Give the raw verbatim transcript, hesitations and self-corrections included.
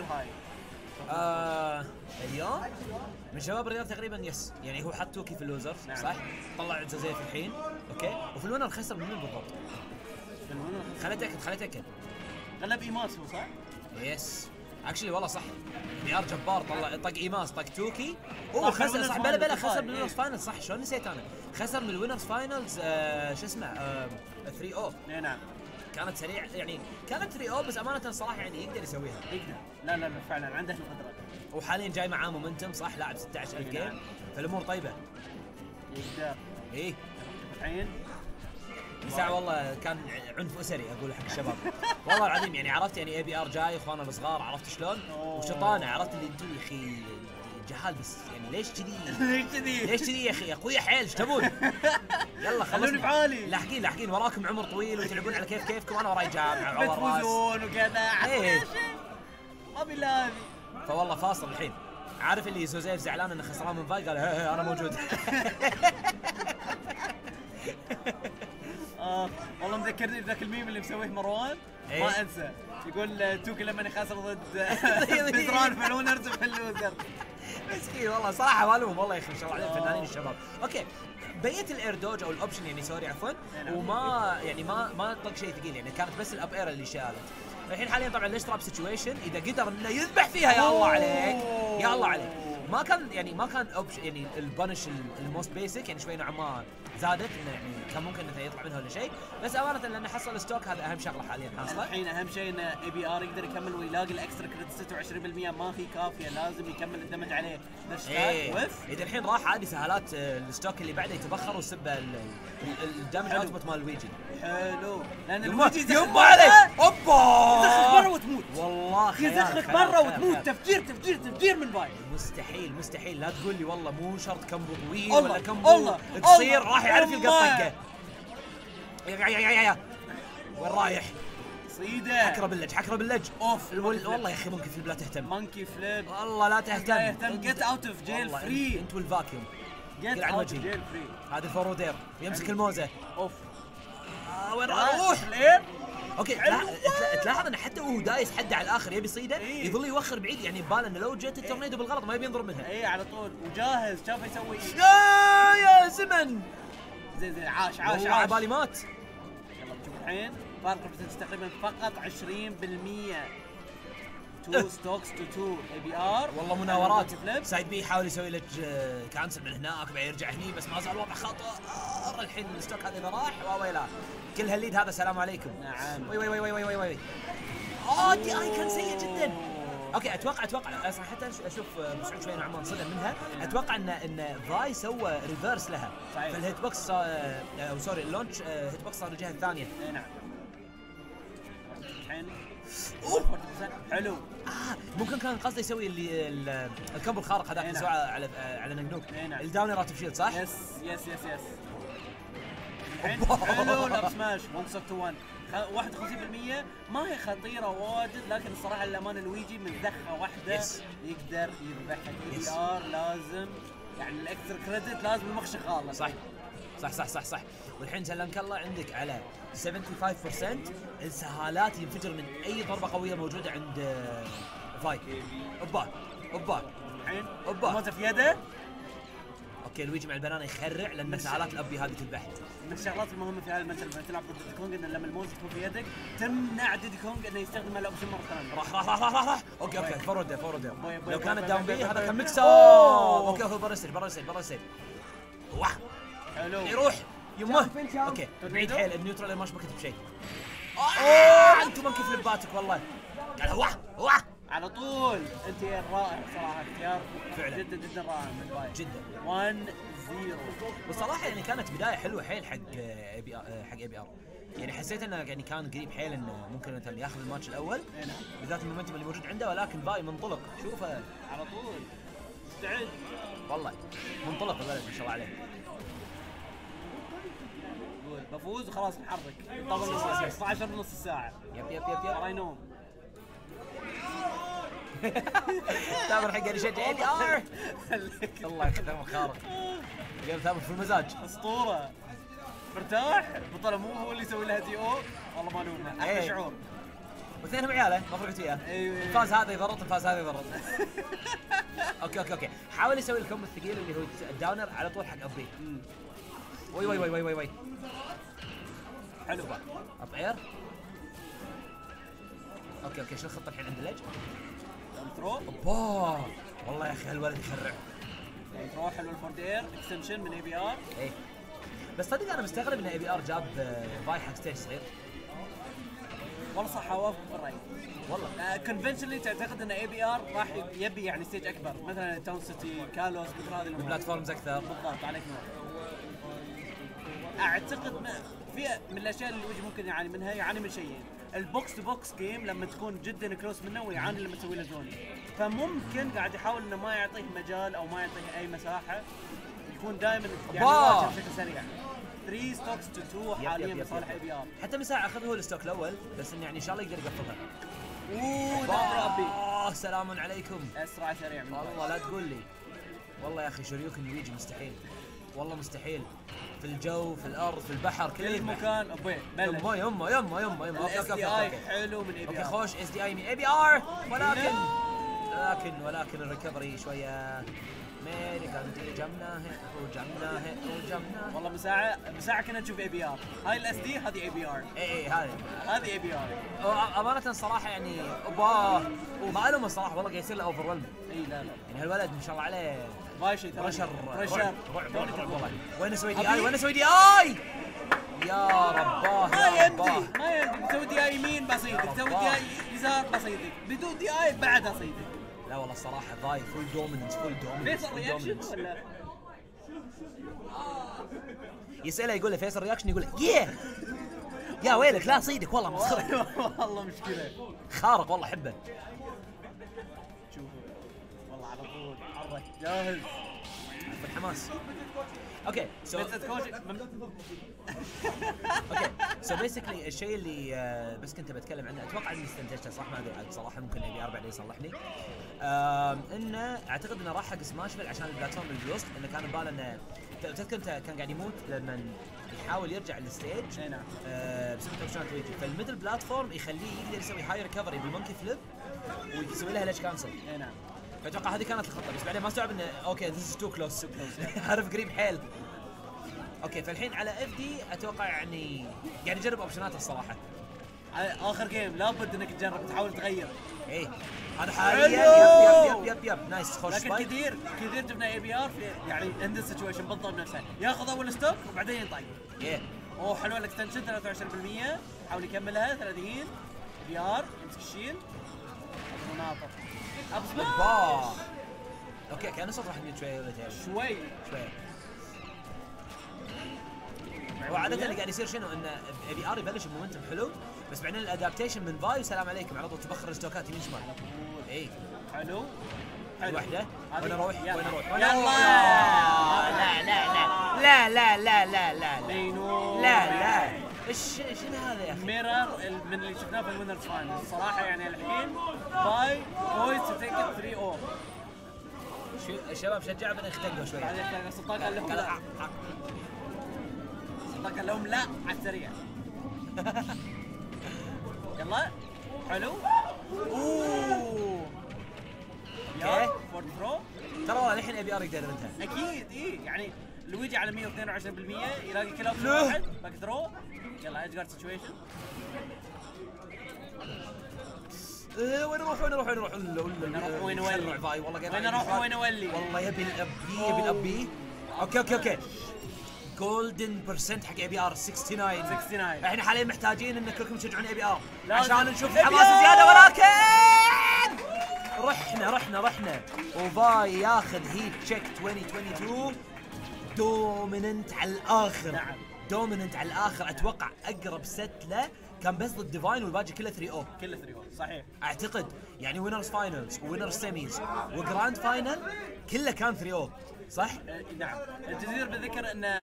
غير هاي؟ آه اليوم من شباب الرياض تقريبا يس، يعني هو حط توكي في اللوزر نعم. صح؟ طلع زوزيف الحين اوكي، وفي الوينر خسر من بالضبط؟ في الوينر خليني اتاكد خليني اتاكد غلب ايماس هو صح؟ يس اكشلي والله صح، بي ار جبار طلع طق ايماس طق توكي هو خسر صح. بلا بلا خسر من الوينرز فاينلز صح، شلون نسيت انا؟ خسر من الوينرز فاينلز آه شو اسمه آه ثري او. اي نعم كانت سريع يعني كانت ثري او، بس امانه صراحه يعني يقدر يسويها يقدر. لا لا لا فعلا عنده القدره، وحاليا جاي معاه مومنتم صح، لاعب ستة عشر ألف جيم، فالامور طيبه. يقدر ايه الحين ساعة والله كان عنف اسري اقول حق الشباب والله العظيم، يعني عرفت يعني اي بي ار جاي اخواننا الصغار، عرفت شلون؟ وشطانه، عرفت اللي انتم يا اخي جهال، بس يعني ليش كذي؟ ليش كذي؟ ليش كذي يا اخي؟ اخويا حيل ايش تبون؟ يلا خلوني بحالي، لاحقين لاحقين وراكم عمر طويل وتلعبون على كيف كيفكم، انا وراي جامعه وراي بتفوزون وكذا. ايه ابي لا ابي فوالله فاصل الحين. عارف اللي زوزيف زعلان انه خسران من فاي، قال هي هي انا موجود. اه والله مذكرني بذاك الميم اللي مسويه مروان إيه؟ ما انسى، يقول توكي لما خسر ضد بزران في الونرز في اللوزر. مسكين والله صراحه ما الوم والله يا اخي، ما شاء الله عليهم فنانين الشباب. اوكي بقيه الاير دوج او الاوبشن يعني سوري عفوا، وما يعني ما ما طق شيء ثقيل، يعني كانت بس الاب اير اللي شالت. الحين حاليا طبعا الاشتراب سيتويشن اذا قدر انه يذبح فيها يا الله عليك يا الله عليك. ما كان يعني ما كان اوبشن يعني البنش الموست بيسك، يعني شوي نوعا ما زادت انه يعني كان ممكن انه يطلع منها ولا شيء، بس امانه لانه حصل ستوك هذا اهم شغله حاليا حاصله. الحين اهم شيء ان اي بي ار يقدر يكمل ويلاقي الاكسترا كريدت ستة وعشرين بالمئة ما هي كافيه، لازم يكمل الدمج عليه. ايه اذا الحين راح عادي سهالات الستوك اللي بعده يتبخر وسبه الدمج اوتبوت مال لويجي. حلو لان لويجي يما عليك اوبا يدخلك برا وتموت والله خيال يدخلك برا وتموت. تفجير تفجير تفجير من باي. مستحيل مستحيل لا تقول لي والله مو شرط كمبو طويل الله ولا كمبو الله قصير الله راح يعرف يلقى الله. الطقه. يا يا يا يا وين رايح؟ صيده حكره باللج حكره باللج اوف الول... والله يا اخي مونكي فليب لا تهتم. مونكي فليب والله لا تهتم لا يهتم. جيت اوت اوف جيل فري انت والفاكيوم. جيت اوت اوف جيل فري. هذا الفورودير يمسك الموزه. اوف آه وين اروح؟ الاير اوكي تلاحظ انه حتى وهو دايس حده على الاخر يبي يصيده إيه؟ يظل يوخر بعيد، يعني بباله انه لو جت التورنيدو بالغلط ما يبي ينضرب منها. اي على طول وجاهز شافه يسوي يا يا زمن زين زين عاش عاش عاش على بالي مات. يلا نشوف الحين فارق البرسنتج تقريبا فقط عشرين بالمئة. تو ستوكس تو تو اي بي ار. والله مناورات سايد بي يحاول يسوي لك كانسل من هناك بعدين يرجع هني، بس ما زال الوضع خطر. الحين الستوك هذا اذا راح واويلا كل هالليد هذا السلام عليكم. نعم وي وي وي وي وي وي اه دي اي كان سيء جدا. اوكي اتوقع اتوقع اصلا حتى اشوف مسعود شوي نوعا ما انصدم منها. اتوقع ان ان فاي سوى ريفرس لها في الهيت بوكس او سوري اللونش هيت بوكس صار الجهه الثانيه. اي نعم الحين حلو. اه ممكن كان قصده يسوي اللي الكمبو الخارق هذاك اللي سواه على على نقنوق الداونر اوف شيلد صح؟ يس يس يس يس الحين حلو الاب سماش واحد صفر واحد واحد وخمسين بالمئة. ما هي خطيره واجد، لكن الصراحه للامانه لويجي من ذخه واحده yes. يقدر يذبح اي بي ار. لازم يعني الاكسترا كريدت لازم المخ شغاله. صح صح صح صح صح. والحين سلمك الله عندك على خمسة وسبعين بالمئة السهالات ينفجر من اي ضربه قويه موجوده عند فاي. اوبا اوبا الحين اوبا موزه في يده. اوكي لويجي مع البنانه يخرع لان سهالات الابي هذه تذبح. من الشغلات المهمه في هذا الماتش لما تلعب ضد ديدي كونغ ان لما الموز تكون في يدك تمنع ديدي كونغ انه يستخدم الاوبشن مره ثانيه. راح راح راح راح راح اوكي اوكي فورورد فورورد. لو كانت داون بي هذا كان ميكس. اوكي هو برا السيل برا السيل برا السيل. واه حلو يروح يمه. اوكي بعيد حيل النيوترال ما شبكت بشيء. اوه انتم ممكن فليباتك والله. قال واه واه على طول. انت رائع صراحه اختيار فعلا جدا جدا رائع من باي جدا. واحد صفر والصراحه يعني كانت بدايه حلوه حيل حق اي بي ار حق اي بي ار. يعني حسيت انه يعني كان قريب حيل انه ممكن مثلا ياخذ الماتش الاول بالذات المومنتم اللي موجود عنده، ولكن باي منطلق شوفه على طول استعد والله منطلق الولد ما شاء الله عليه. بفوز وخلاص نحرك طول اثني عشر ونص الساعه. يب يب يب يب راي نوم. تامر حق يشجع اي بي ار. الله يخدمه خارق. قال تامر في المزاج اسطوره مرتاح. بطل مو هو اللي يسوي لها دي او والله ما لومه. احلى شعور. واثنينهم عياله ما فرقت وياه. ايوه فاز هذا يضرط فاز هذا يضرط. اوكي اوكي اوكي حاول يسوي الكومبو الثقيل اللي هو الداونر على طول حق ابي. وي وي وي وي وي وي حلو اب اير. اوكي اوكي شو الخطه الحين عند الليج؟ ثرو اوبا والله يا اخي هالولد يخرع. ثرو حلو الفورد اير اكستنشن من اي بي ار. ايه بس صدق انا مستغرب ان اي بي ار جاب باي حق ستيج صغير. والله صح اوافق بالراي. والله كونفنشنلي تعتقد ان اي بي ار راح يبي يعني ستيج اكبر مثلا تاون سيتي كالوس مثل هذه الامور بلاتفورمز اكثر. بالضبط عليك نور. اعتقد ما في من الاشياء اللي وجه ممكن يعاني منها يعاني من شيئين. البوكس تو بوكس جيم لما تكون جدا كلوس منه ويعاني لما تسوي له زوني، فممكن قاعد يحاول انه ما يعطيه مجال او ما يعطيه اي مساحه، يكون دائما يعني يواجه بشكل سريع. ثلاثة ستوكس تو اثنين حاليا بصالح اي بي ار. حتى مساحه اخذ هو الستوك الاول بس انه يعني ان شاء الله يقدر يقفلها. اوه دبر ابي. اه سلام عليكم. اسرع سريع من والله لا تقول لي. والله يا اخي شوريوكن يجي مستحيل. والله مستحيل. في الجو في الارض في البحر كل مكان. ابوي بلش يما يما يما يما يما اوكي اوكي اوكي حلو من اي بي اوكي ار. خوش اس دي اي من اي بي ار ولكن لكن ولكن الريكفري شويه ميريكان دي جمناه وجمناه وجمناه. والله مساعة مساعة كنا نشوف اي بي ار. هاي الاس دي هذه اي بي ار. اي اي هذه هذه اي بي ار. امانه صراحه يعني اوبا وما الومه الصراحه والله قاعد يصير له اوفر ويلم. اي لا لا يعني هالولد ما شاء الله عليه ماشي برشر برشر رعب رعب رعب والله. وين اسوي دي اي وين اسوي دي اي يا رباه ما يا يمدي رباه. ما يمدي تسوي دي اي يمين بصيدك تسوي دي اي يسار بصيدك بدون دي اي بعدها صيدك. لا والله الصراحه ضايع فول دوميننس فول دوميننس فيصل رياكشن ولا يسأله يقول له فيصل رياكشن يقول له يه يا ويلك لا صيدك والله مسخرك. والله مشكلة خارق والله حبه. شوفوا والله على طول حرك جاهز بالحماس. اوكي سو بس تكوش اوكي سو بيسكلي الشيء اللي آه بس كنت بتكلم عنه اتوقع اني استنتجته صح ما ادري عاد صراحه ممكن اي بي ار بعد يصلحني. آه انه اعتقد انه راح حق سماشفيل عشان البلاتفورم اللي بالوسط انه كان بباله انه تذكر انت كان قاعد يموت لما يحاول يرجع للستيج. اي نعم. آه بسبب توكشنات ويجي فالميدل بلاتفورم يخليه يقدر يسوي هاي ريكفري بالمونكي فليب ويسوي لها ليش كانسل. اي نعم. فاتوقع هذه كانت الخطه بس بعدين ما استوعب انه اوكي ذيس از تو كلوز عارف قريب حيل. اوكي فالحين على اف دي اتوقع يعني قاعد يجرب اوبشناته الصراحه. اخر جيم لابد انك تجرب تحاول تغير. ايه هذا حاليا يب يب يب يب يب نايس خوش لكن سبايك. كثير كثير جبنا اي بي ار في يعني عند السيتويشن بالضبط نفسها ياخذ اول ستوك وبعدين ينطق. ايه اوه حلوه الاكستنشن ثلاثة وعشرين بالمية حاول يكملها ثلاثين بي ار يمسك الشيل مناطق اب با اوكي كان صوت راح يجي شوي ولا شوي شوي. وعادة اللي قاعد يصير شنو انه اي بي ار يبلش بمومنتم حلو بس بعدين الادابتيشن من فاي وسلام عليكم على طول تبخر ستوكات يمين شمال. اي حلو حلو واحده وين اروح وين اروح يلا لا لا لا لا لا لا لا لا بينو لا لا ايش شنو هذا يا اخي؟ ميرر من اللي شفناه في الوينرز فاينل الصراحه يعني الحين باي بويز تو تيك ات ثلاثة صفر. شو الشباب شجعوا بنا يختنقوا شوي. بعدين سلطان قال لهم لا سلطان قال لهم لا على السريع. يلا حلو اوه اوكي فورد ثرو ترى والله الحين اي بي ار يقدر يردها. اكيد ايه يعني لويجي على مية واثنين وعشرين بالمية يلاقي كل اوبشن له. واحد باك ثرو. يلا ايدج جارد سيتويشن. ايه وين اروح وين اروح وين اروح وين اروح وين اولي فاي والله قاعد وين اروح وين اولي والله يبي الابي يبي الابي. اوكي اوكي اوكي جولدن برسنت حق اي بي ار تسعة وستين. تسعة وستين احنا حاليا محتاجين ان كلكم تشجعون اي بي ار لازم. عشان نشوف إي بي حماس آر. زياده ولكن رحنا رحنا رحنا وفاي ياخذ هيت تشيك اثنين اثنين اثنين دوميننت على الاخر. نعم. دوميننت على الاخر اتوقع اقرب ست له كان بس ضد ديفاين والباقي كله ثلاثة صفر كله ثلاثة صفر صحيح اعتقد يعني وينرز فاينلز وينرز سيميز وجراند فاينل كله كان ثلاثة صفر صح؟ آه، نعم الجدير بالذكر ان